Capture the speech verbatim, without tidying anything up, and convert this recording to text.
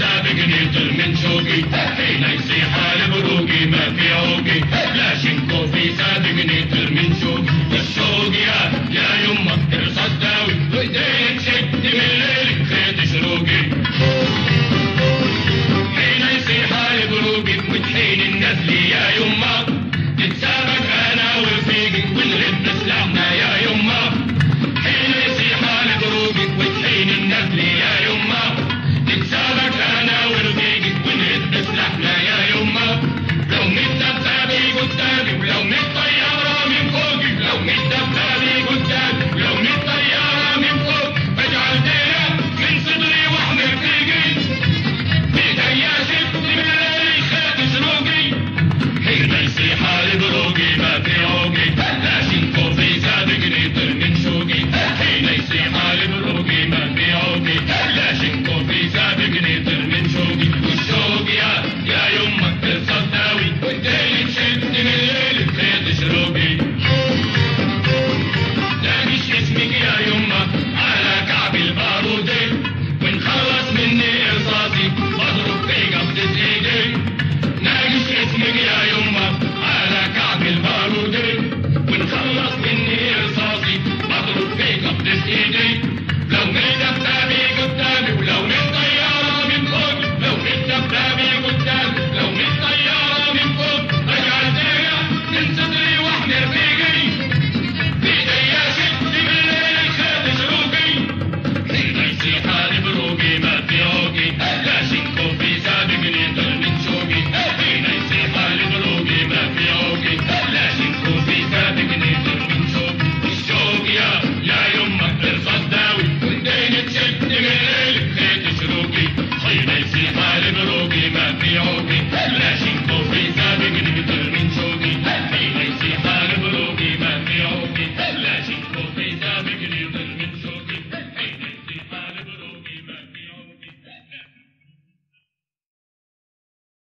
سابقني طر من شوقي حين يصيح البروقي ما في عوقي لا شنكو في سابقني طر من شوقي الشوق يا يا يمه تصداوي وايديك شد من الليل خيط شروقي حين يصيح البروقي وتحين النسل يا يمه تتسابق انا ورفيقي ونغد سلاحنا يا يمه حين يصيح البروقي وتحين النسل يا يمه تتسابق انا ورفيقي ونغد سلاحنا يا يمه لو مت بابي قدامي ولو مت طياره من فوقي لو مت بابي قدامي لو مت طياره من فوق اجعل دينا من صدري واحمل فيقي بايديا شد من الليل خيط شروقي حين يصيح البروقي ما في عوقي لا شنكو في سابقني طر من شوقي حين يصيح البروقي ما في عوقي لا شنكو في سابقني طر من شوقي والشوق يا يا يمه تصداوي وايديك شد من الليل خيط شروقي لاقيش اسمك يا يمه على كعب البارودي ونخلص مني رصاصي اضرب في قبضة ايدي ناقش اسمك يا يمه على كعب البارودي ونخلص مني رصاصي بضرب في قبضة ايدي